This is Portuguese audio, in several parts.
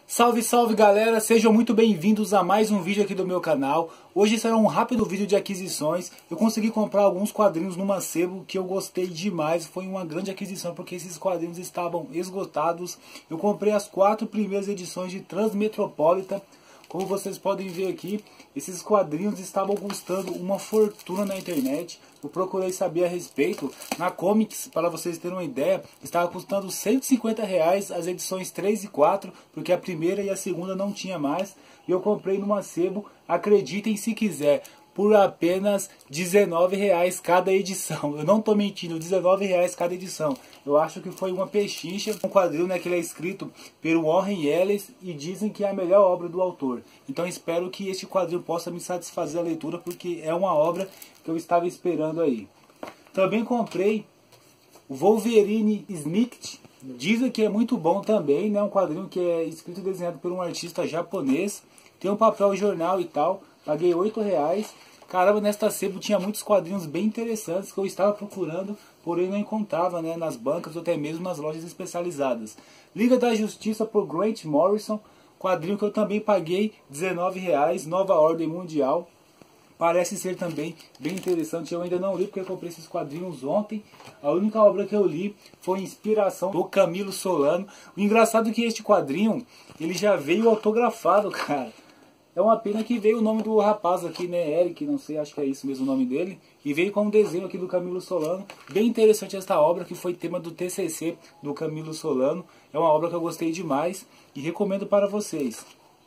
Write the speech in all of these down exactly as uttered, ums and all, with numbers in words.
Salve, salve galera, sejam muito bem-vindos a mais um vídeo aqui do meu canal. Hoje será um rápido vídeo de aquisições. Eu consegui comprar alguns quadrinhos numa sebo que eu gostei demais. Foi uma grande aquisição porque esses quadrinhos estavam esgotados. Eu comprei as quatro primeiras edições de Transmetropolitan. Como vocês podem ver aqui, esses quadrinhos estavam custando uma fortuna na internet. Eu procurei saber a respeito. Na Comics, para vocês terem uma ideia, estava custando cento e cinquenta reais as edições três e quatro, porque a primeira e a segunda não tinha mais. E eu comprei numa sebo, acreditem se quiser, por apenas dezenove reais cada edição. Eu não estou mentindo, dezenove reais cada edição. Eu acho que foi uma pechincha. Um quadrinho, né, que ele é escrito pelo Warren Ellis e dizem que é a melhor obra do autor. Então espero que este quadrinho possa me satisfazer a leitura, porque é uma obra que eu estava esperando aí. Também comprei o Wolverine Snicked. Dizem que é muito bom também, né? Um quadrinho que é escrito e desenhado por um artista japonês. Tem um papel jornal e tal. Paguei oito reais. Caramba, nesta sebo tinha muitos quadrinhos bem interessantes que eu estava procurando, porém não encontrava, né, nas bancas ou até mesmo nas lojas especializadas. Liga da Justiça por Grant Morrison, quadrinho que eu também paguei dezenove reais, Nova Ordem Mundial. Parece ser também bem interessante. Eu ainda não li porque eu comprei esses quadrinhos ontem. A única obra que eu li foi Inspiração do Camilo Solano. O engraçado é que este quadrinho, ele já veio autografado, cara. É uma pena que veio o nome do rapaz aqui, né, Eric, não sei, acho que é isso mesmo o nome dele. E veio com um desenho aqui do Camilo Solano. Bem interessante esta obra, que foi tema do T C C do Camilo Solano. É uma obra que eu gostei demais e recomendo para vocês.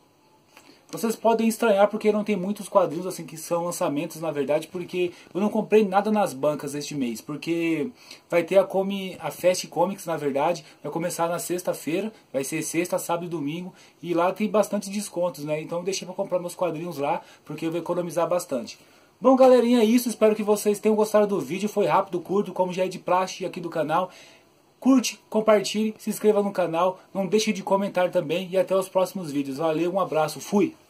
Vocês podem estranhar porque não tem muitos quadrinhos assim que são lançamentos, na verdade, porque eu não comprei nada nas bancas este mês, porque vai ter a, Comi, a Fast Comics, na verdade, vai começar na sexta-feira, vai ser sexta, sábado e domingo, e lá tem bastante descontos, né? Então eu deixei para comprar meus quadrinhos lá, porque eu vou economizar bastante. Bom, galerinha, é isso, espero que vocês tenham gostado do vídeo, foi rápido, curto, como já é de praxe aqui do canal. Curte, compartilhe, se inscreva no canal, não deixe de comentar também e até os próximos vídeos. Valeu, um abraço, fui!